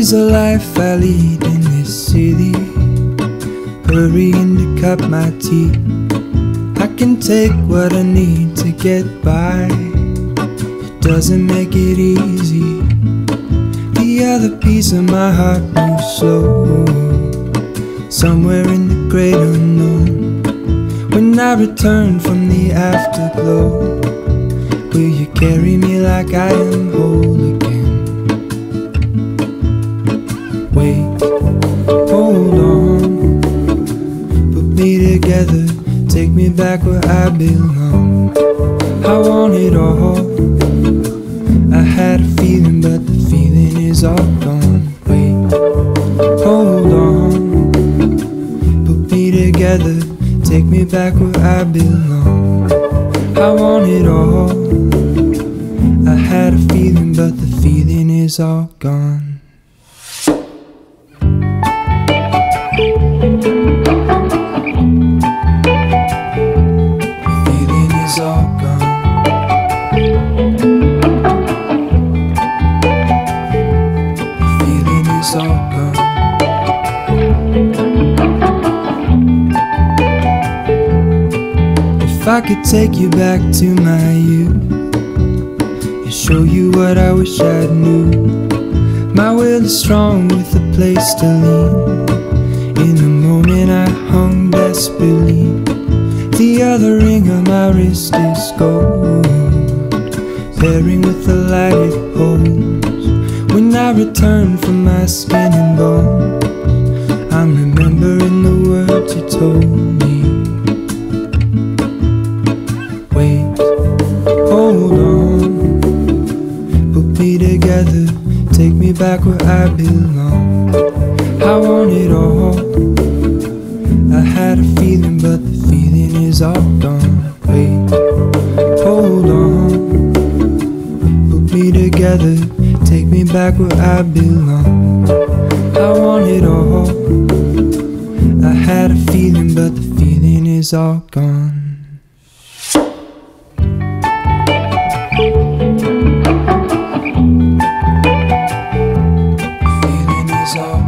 is the life I lead in this city, hurrying to cut my teeth. I can take what I need to get by. It doesn't make it easy. The other piece of my heart moves slow, somewhere in the great unknown. When I return from the afterglow, will you carry me like I am whole again? Wait, hold on, put me together, take me back where I belong. I want it all. I had a feeling, but the feeling is all gone. Wait, hold on, put me together, take me back where I belong. I want it all. I had a feeling, but the feeling is all gone. If I could take you back to my youth and show you what I wish I knew, my will is strong with a place to lean. In the moment I hung desperately, the other ring on my wrist is gold, pairing with the light it holds. When I return from my skin and bones, I'm remembering the words you told me. Wait, hold on, put me together, take me back where I belong. I want it all. I had a feeling, but the feeling is all gone. Wait, hold on, put me together, take me back where I belong. I want it all. I had a feeling, but the feeling is all gone. Feeling is all